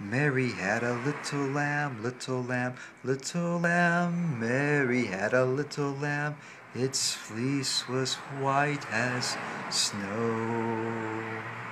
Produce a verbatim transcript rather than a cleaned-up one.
Mary had a little lamb, little lamb, little lamb. Mary had a little lamb. Its fleece was white as snow.